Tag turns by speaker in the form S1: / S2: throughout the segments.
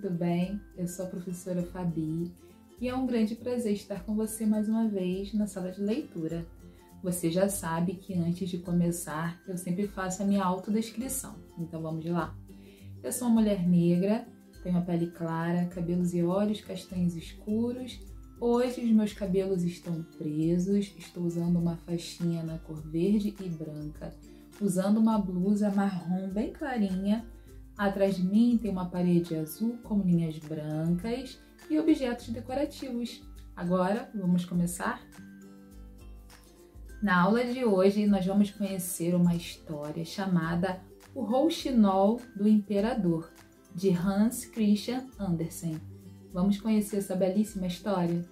S1: tudo bem? Eu sou a professora Fabi e é um grande prazer estar com você mais uma vez na sala de leitura. Você já sabe que antes de começar eu sempre faço a minha autodescrição, então vamos lá. Eu sou uma mulher negra, tenho a pele clara, cabelos e olhos castanhos escuros. Hoje os meus cabelos estão presos, estou usando uma faixinha na cor verde e branca, usando uma blusa marrom bem clarinha. Atrás de mim tem uma parede azul com linhas brancas e objetos decorativos. Agora vamos começar? Na aula de hoje nós vamos conhecer uma história chamada O Rouxinol do Imperador, de Hans Christian Andersen. Vamos conhecer essa belíssima história?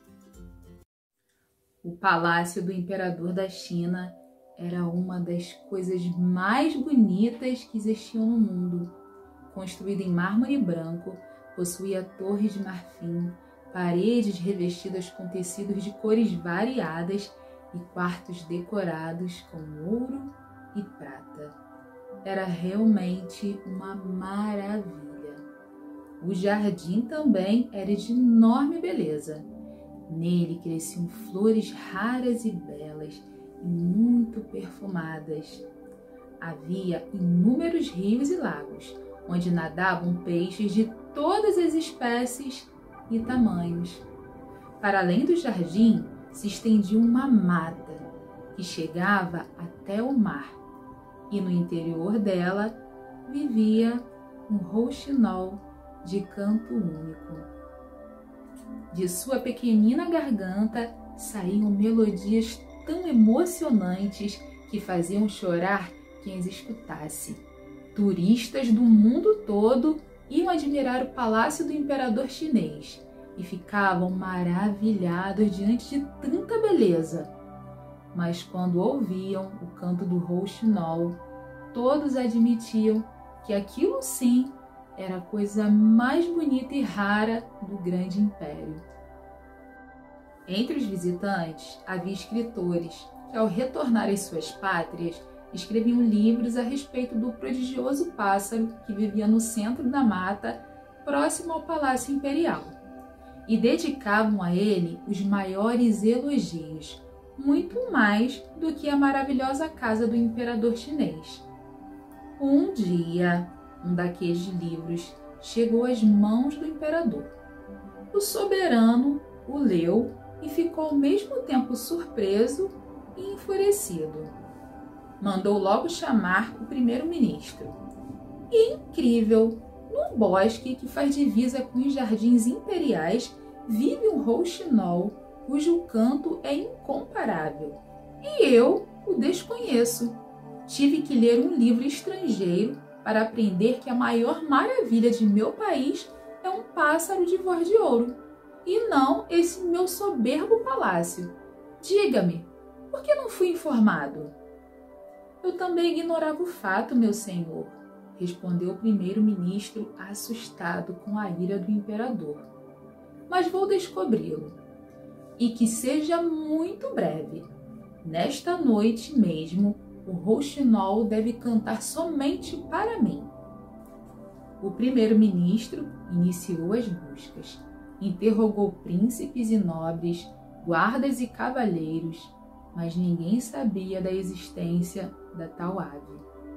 S1: O Palácio do Imperador da China era uma das coisas mais bonitas que existiam no mundo. Construído em mármore branco, possuía torres de marfim, paredes revestidas com tecidos de cores variadas e quartos decorados com ouro e prata. Era realmente uma maravilha. O jardim também era de enorme beleza. Nele cresciam flores raras e belas e muito perfumadas. Havia inúmeros rios e lagos, onde nadavam peixes de todas as espécies e tamanhos. Para além do jardim, se estendia uma mata que chegava até o mar, e no interior dela vivia um rouxinol de canto único. De sua pequenina garganta saíam melodias tão emocionantes que faziam chorar quem as escutasse. Turistas do mundo todo iam admirar o palácio do imperador chinês e ficavam maravilhados diante de tanta beleza. Mas quando ouviam o canto do rouxinol, todos admitiam que aquilo sim era a coisa mais bonita e rara do grande império. Entre os visitantes havia escritores que, ao retornar às suas pátrias, escreviam livros a respeito do prodigioso pássaro que vivia no centro da mata, próximo ao Palácio Imperial, e dedicavam a ele os maiores elogios, muito mais do que a maravilhosa casa do imperador chinês. Um dia, um daqueles livros chegou às mãos do imperador. O soberano o leu e ficou ao mesmo tempo surpreso e enfurecido. Mandou logo chamar o primeiro-ministro. E incrível! No bosque que faz divisa com os jardins imperiais vive um rouxinol cujo canto é incomparável. E eu o desconheço. Tive que ler um livro estrangeiro para aprender que a maior maravilha de meu país é um pássaro de voz de ouro, e não esse meu soberbo palácio. Diga-me, por que não fui informado? Eu também ignorava o fato, meu senhor, respondeu o primeiro-ministro assustado com a ira do imperador. Mas vou descobri-lo, e que seja muito breve. Nesta noite mesmo, o rouxinol deve cantar somente para mim. O primeiro-ministro iniciou as buscas, interrogou príncipes e nobres, guardas e cavalheiros, mas ninguém sabia da existência da tal ave.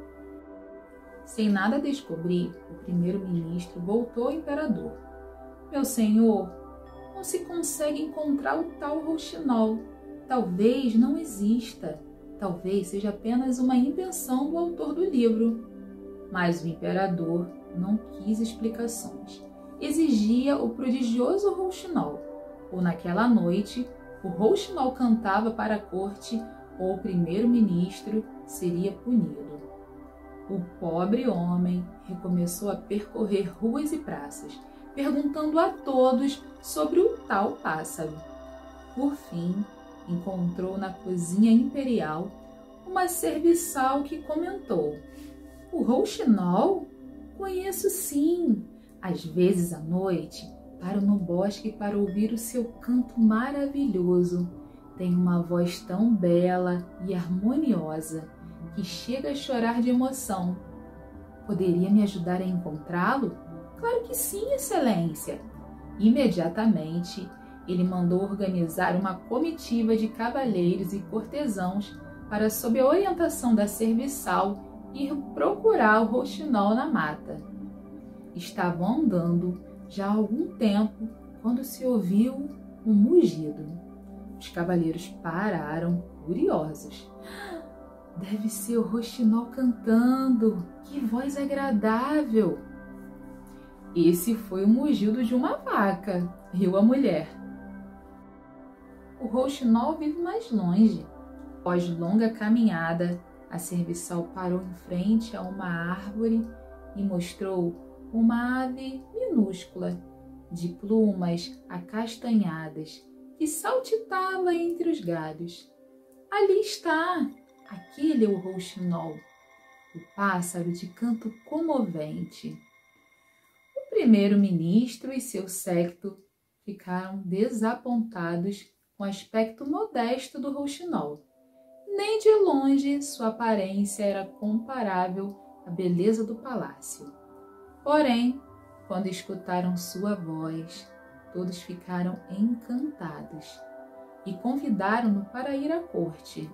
S1: Sem nada descobrir, o primeiro-ministro voltou ao imperador. Meu senhor, não se consegue encontrar o tal rouxinol. Talvez não exista. Talvez seja apenas uma invenção do autor do livro. Mas o imperador não quis explicações. Exigia o prodigioso rouxinol. Ou naquela noite, o rouxinol cantava para a corte, ou o primeiro-ministro seria punido. O pobre homem recomeçou a percorrer ruas e praças, perguntando a todos sobre o tal pássaro. Por fim, encontrou na cozinha imperial uma serviçal que comentou: o rouxinol? Conheço sim. Às vezes à noite paro no bosque para ouvir o seu canto maravilhoso. Tem uma voz tão bela e harmoniosa que chega a chorar de emoção. Poderia me ajudar a encontrá-lo? Claro que sim, Excelência. Imediatamente, ele mandou organizar uma comitiva de cavaleiros e cortesãos para, sob a orientação da serviçal, ir procurar o rouxinol na mata. Estavam andando já há algum tempo quando se ouviu um mugido. Os cavaleiros pararam, curiosos. Deve ser o rouxinol cantando. Que voz agradável! Esse foi o mugido de uma vaca, riu a mulher. O rouxinol vive mais longe. Após longa caminhada, a serviçal parou em frente a uma árvore e mostrou uma ave minúscula, de plumas acastanhadas, que saltitava entre os galhos. Ali está! Aquele é o rouxinol, o pássaro de canto comovente. O primeiro-ministro e seu séquito ficaram desapontados com o aspecto modesto do rouxinol. Nem de longe sua aparência era comparável à beleza do palácio. Porém, quando escutaram sua voz, todos ficaram encantados e convidaram-no para ir à corte.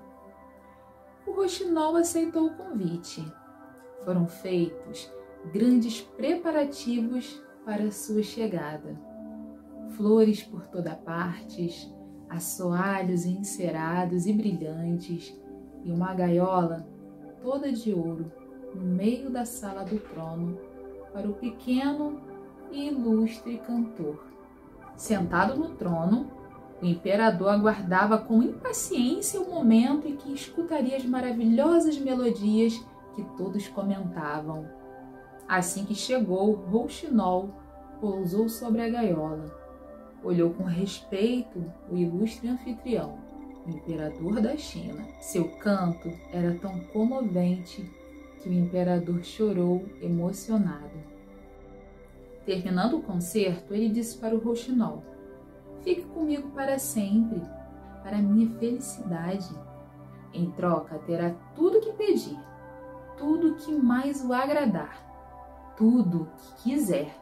S1: O rouxinol aceitou o convite. Foram feitos grandes preparativos para sua chegada. Flores por toda parte, assoalhos encerados e brilhantes, e uma gaiola toda de ouro no meio da sala do trono para o pequeno e ilustre cantor. Sentado no trono, o imperador aguardava com impaciência o momento em que escutaria as maravilhosas melodias que todos comentavam. Assim que chegou, o rouxinol pousou sobre a gaiola. Olhou com respeito o ilustre anfitrião, o imperador da China. Seu canto era tão comovente que o imperador chorou emocionado. Terminando o concerto, ele disse para o rouxinol: "Fique comigo para sempre, para minha felicidade. Em troca, terá tudo o que pedir, tudo que mais o agradar, tudo que quiser."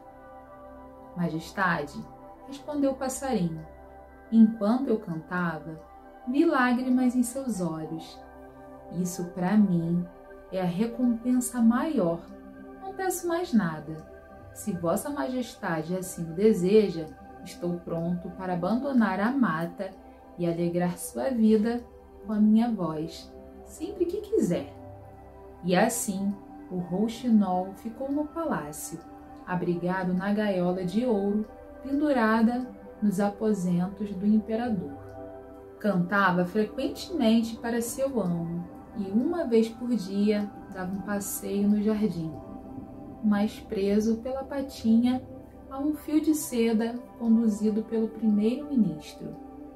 S1: "Majestade", respondeu o passarinho, "enquanto eu cantava, vi lágrimas em seus olhos. Isso para mim é a recompensa maior. Não peço mais nada. Se Vossa Majestade assim o deseja, estou pronto para abandonar a mata e alegrar sua vida com a minha voz, sempre que quiser." E assim, o rouxinol ficou no palácio, abrigado na gaiola de ouro, pendurada nos aposentos do imperador. Cantava frequentemente para seu amo e uma vez por dia dava um passeio no jardim, mas preso pela patinha a um fio de seda conduzido pelo primeiro-ministro.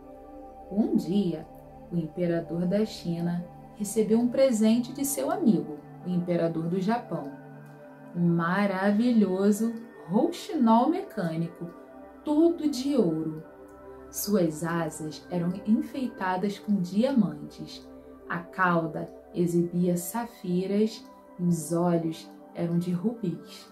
S1: Um dia, o imperador da China recebeu um presente de seu amigo, o imperador do Japão, um maravilhoso rouxinol mecânico, todo de ouro. Suas asas eram enfeitadas com diamantes, a cauda exibia safiras e os olhos eram de rubis.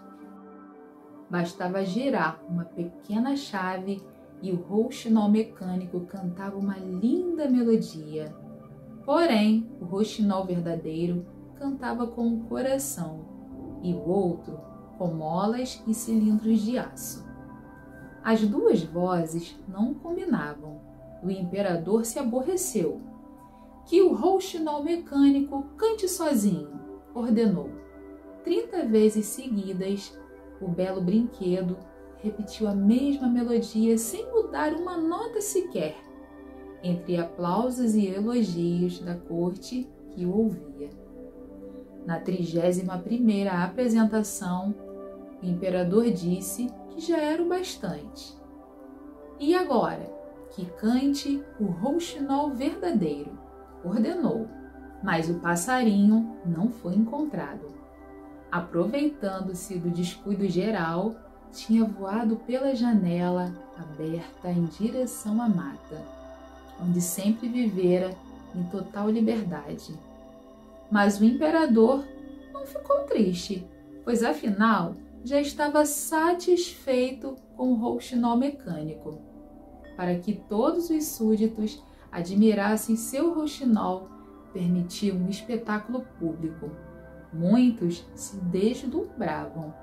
S1: Bastava girar uma pequena chave e o rouxinol mecânico cantava uma linda melodia. Porém, o rouxinol verdadeiro cantava com o coração e o outro com molas e cilindros de aço. As duas vozes não combinavam. O imperador se aborreceu. "Que o rouxinol mecânico cante sozinho", ordenou. 30 vezes seguidas, o belo brinquedo repetiu a mesma melodia sem mudar uma nota sequer, entre aplausos e elogios da corte que o ouvia. Na 31ª apresentação, o imperador disse que já era o bastante. "E agora, que cante o rouxinol verdadeiro", ordenou, mas o passarinho não foi encontrado. Aproveitando-se do descuido geral, tinha voado pela janela aberta em direção à mata, onde sempre vivera em total liberdade. Mas o imperador não ficou triste, pois afinal já estava satisfeito com o rouxinol mecânico. Para que todos os súditos admirassem seu rouxinol, permitiu um espetáculo público. Muitos se deslumbravam,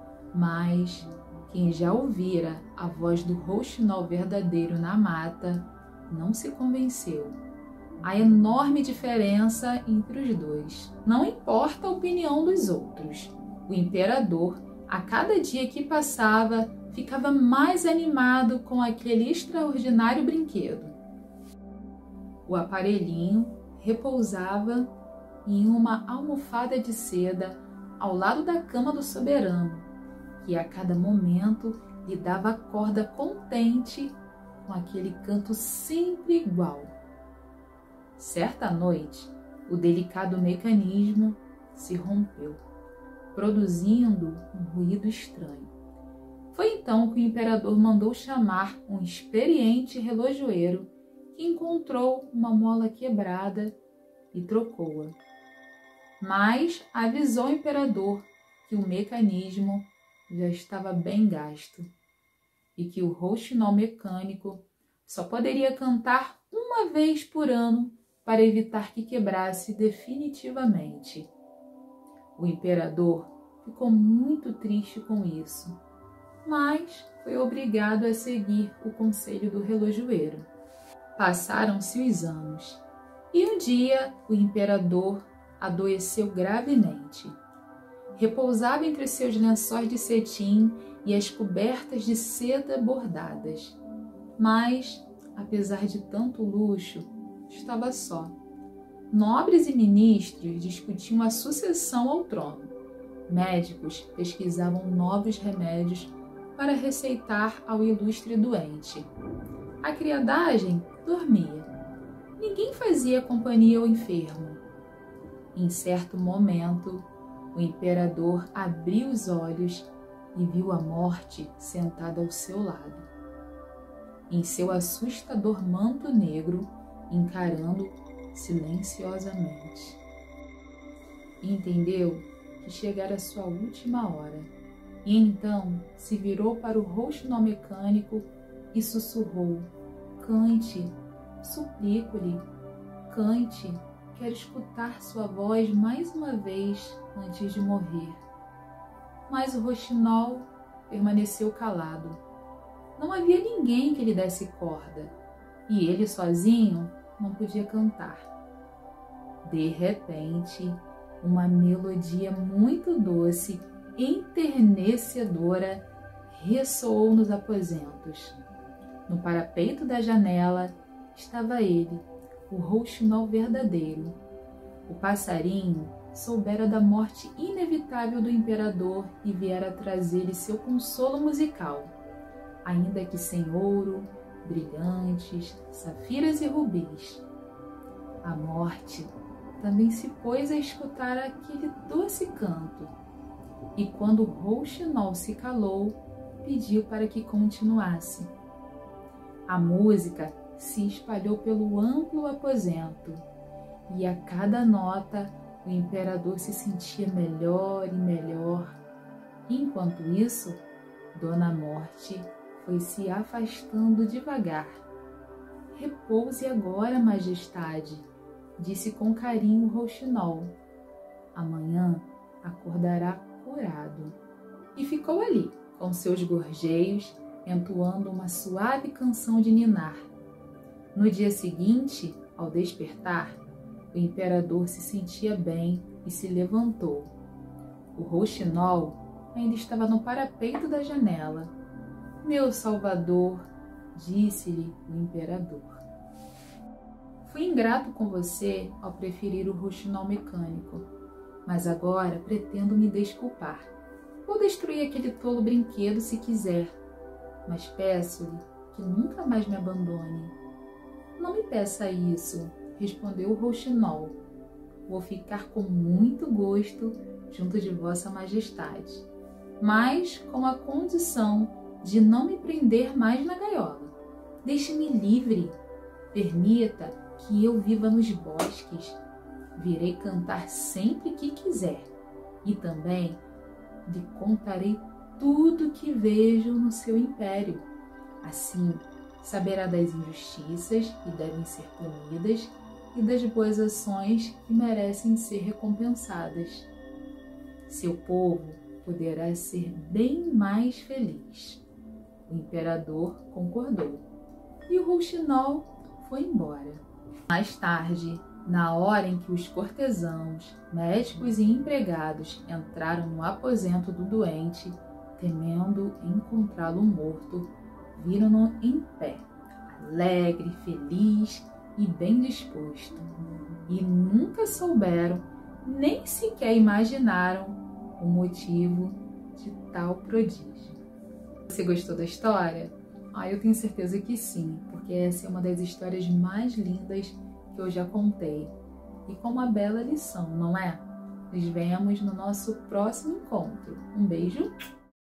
S1: mas quem já ouvira a voz do rouxinol verdadeiro na mata não se convenceu. A enorme diferença entre os dois. Não importa a opinião dos outros. O imperador, a cada dia que passava, ficava mais animado com aquele extraordinário brinquedo. O aparelhinho repousava em uma almofada de seda ao lado da cama do soberano, que a cada momento lhe dava corda contente com aquele canto sempre igual. Certa noite, o delicado mecanismo se rompeu, produzindo um ruído estranho. Foi então que o imperador mandou chamar um experiente relojoeiro que encontrou uma mola quebrada e trocou-a. Mas avisou o imperador que o mecanismo já estava bem gasto e que o rouxinol mecânico só poderia cantar uma vez por ano para evitar que quebrasse definitivamente. O imperador ficou muito triste com isso, mas foi obrigado a seguir o conselho do relojoeiro. Passaram-se os anos e um dia o imperador adoeceu gravemente. Repousava entre seus lençóis de cetim e as cobertas de seda bordadas. Mas, apesar de tanto luxo, estava só. Nobres e ministros discutiam a sucessão ao trono. Médicos pesquisavam novos remédios para receitar ao ilustre doente. A criadagem dormia. Ninguém fazia companhia ao enfermo. Em certo momento, o imperador abriu os olhos e viu a morte sentada ao seu lado, em seu assustador manto negro, encarando silenciosamente. Entendeu que chegara a sua última hora, e então se virou para o rouxinol mecânico e sussurrou: "Cante, suplico-lhe, cante, quero escutar sua voz mais uma vez antes de morrer." Mas o rouxinol permaneceu calado. Não havia ninguém que lhe desse corda, e ele sozinho não podia cantar. De repente, uma melodia muito doce, enternecedora, ressoou nos aposentos. No parapeito da janela estava ele, o rouxinol verdadeiro. O passarinho soubera da morte inevitável do imperador e viera trazer-lhe seu consolo musical, ainda que sem ouro, brilhantes, safiras e rubis. A morte também se pôs a escutar aquele doce canto, e quando o rouxinol se calou, pediu para que continuasse. A música se espalhou pelo amplo aposento, e a cada nota o imperador se sentia melhor e melhor. Enquanto isso, Dona Morte foi se afastando devagar. "Repouse agora, majestade", disse com carinho o rouxinol. "Amanhã acordará curado." E ficou ali, com seus gorjeios, entoando uma suave canção de ninar. No dia seguinte, ao despertar, o imperador se sentia bem e se levantou. O rouxinol ainda estava no parapeito da janela. "Meu salvador", disse-lhe o imperador. "Fui ingrato com você ao preferir o rouxinol mecânico, mas agora pretendo me desculpar. Vou destruir aquele tolo brinquedo se quiser, mas peço-lhe que nunca mais me abandone." "Não me peça isso", respondeu o rouxinol. "Vou ficar com muito gosto junto de Vossa Majestade, mas com a condição de não me prender mais na gaiola. Deixe-me livre, permita que eu viva nos bosques. Virei cantar sempre que quiser e também lhe contarei tudo que vejo no seu império. Assim, saberá das injustiças que devem ser punidas e das boas ações que merecem ser recompensadas. Seu povo poderá ser bem mais feliz. O imperador concordou e o rouxinol foi embora. Mais tarde, na hora em que os cortesãos, médicos e empregados entraram no aposento do doente, temendo encontrá-lo morto, viram-no em pé, alegre, feliz e bem disposto, e nunca souberam, nem sequer imaginaram o motivo de tal prodígio. Você gostou da história? Eu tenho certeza que sim, porque essa é uma das histórias mais lindas que eu já contei. E com uma bela lição, não é? Nos vemos no nosso próximo encontro. Um beijo!